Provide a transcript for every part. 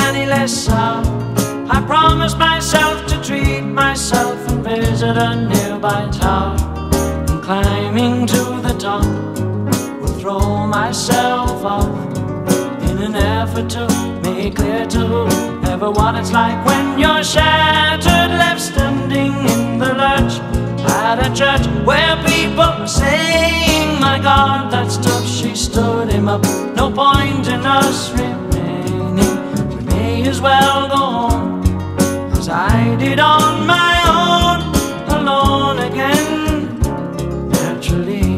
any less sour. I promised myself to treat myself and visit a nearby tower, and climbing to the top will throw myself off in an effort to make clear to everyone it's like when you're shattered, left standing in the lurch at a church where people are saying, my God, that's tough. She stood him up. No point in us remaining. We may as well go home, as I did on my own, alone again. Naturally,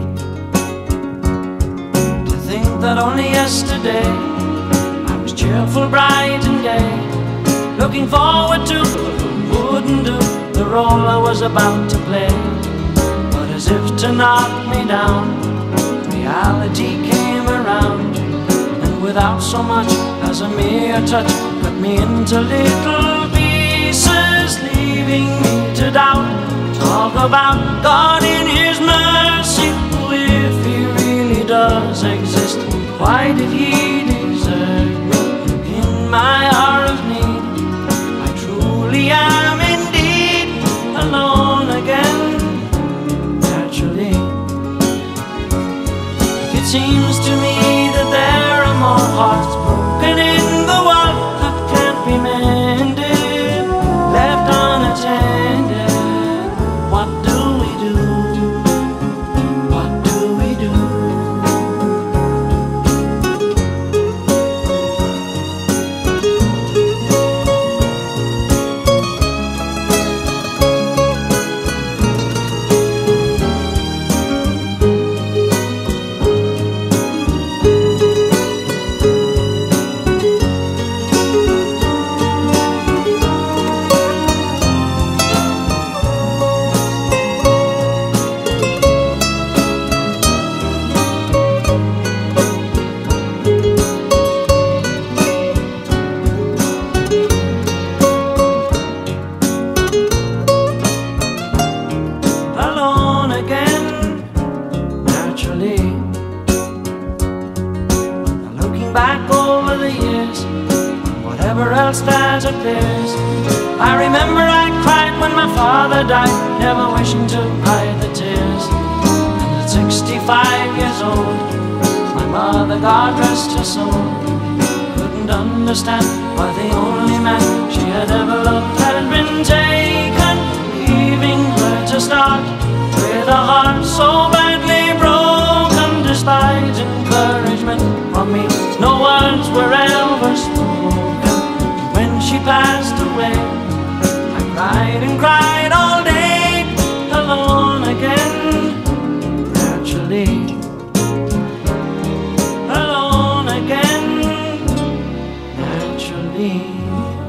to think that only yesterday I was cheerful, bright and gay, looking forward to wouldn't do the role I was about to play. But as if to knock me down, reality came around, and without so much as a mere touch, cut me into little pieces, leaving me to doubt. Talk about God in His mercy. If He really does exist, why did He desert me in my hour of need? I truly am indeed alone again. Naturally, it seems to me that there are more hearts broken in the world that can't be mended, left unattended. What do we do? What do we do? Back over the years, whatever else that appears, I remember I cried when my father died, never wishing to hide the tears. And at 65 years old, my mother, God rest her soul, couldn't understand why the only man she had ever loved had been taken, leaving her to start with a heart so badly broken. Despite encouragement from me, no words were ever spoken. When she passed away, I cried and cried all day, alone again. Naturally, alone again. Naturally.